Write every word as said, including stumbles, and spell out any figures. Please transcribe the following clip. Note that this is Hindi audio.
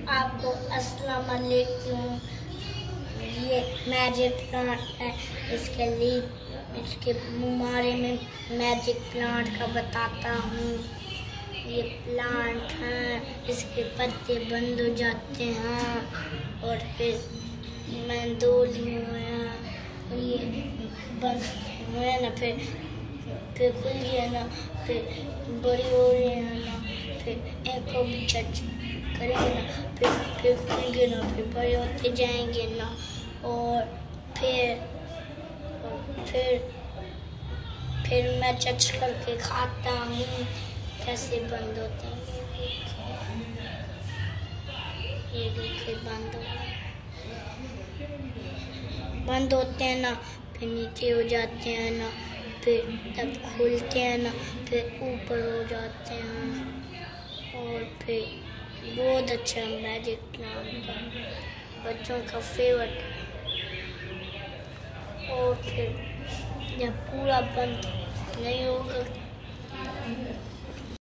आपको अस्सलाम वालेकुम। ये मैजिक प्लांट है, इसके लिए इसके बारे में मैजिक प्लांट का बताता हूँ। ये प्लांट हैं, इसके पत्ते बंद हो जाते हैं और फिर मैं दो लिए हुए हैं, ये बंद हुए ना, फिर फिर खुल गया ना, फिर बड़ी हो रही है ना, फिर एक को भी चर्च करेंगे ना, फिर फिर खुलेंगे ना, फिर बड़े होते जाएंगे ना, और फिर और फिर फिर मैं चच करके खाता हूँ कैसे बंद होते हैं। ये देखिए बंद हो गए, बंद होते हैं ना, फिर नीचे हो जाते हैं ना, फिर तब खुलते हैं ना, फिर ऊपर हो जाते हैं, और फिर बहुत अच्छा मैजिक प्लांट है, बच्चों का फेवरेट है। और फिर जब पूरा बंद नहीं होगा